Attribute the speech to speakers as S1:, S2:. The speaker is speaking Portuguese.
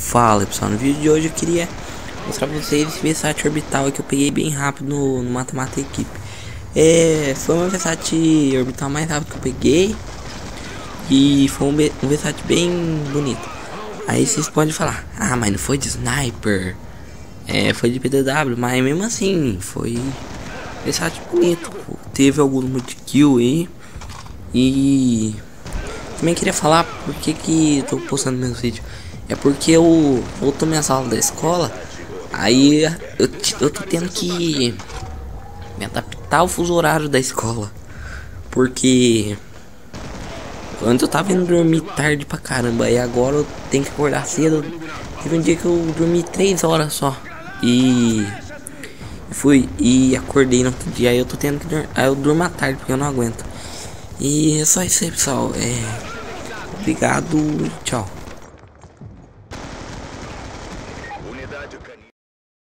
S1: Fala pessoal, no vídeo de hoje eu queria mostrar pra vocês esse Versace orbital que eu peguei bem rápido no Mata-Mata Equipe. Foi uma Versace orbital mais rápido que eu peguei e foi um Versace bem bonito. Aí vocês podem falar, ah, mas não foi de sniper, foi de PDW, mas mesmo assim foi Versace bonito. Teve alguns multi-kill aí. E também queria falar porque que eu tô postando meus vídeos. É porque eu voltou minhas aulas da escola. Aí eu tô tendo que me adaptar ao fuso horário da escola. Porque antes eu tava indo dormir tarde pra caramba. E agora eu tenho que acordar cedo. Teve um dia que eu dormi 3 horas só. E fui e acordei no outro dia. Aí eu tô tendo que dormir. Aí eu durmo à tarde porque eu não aguento. E é só isso aí, pessoal. Obrigado, tchau.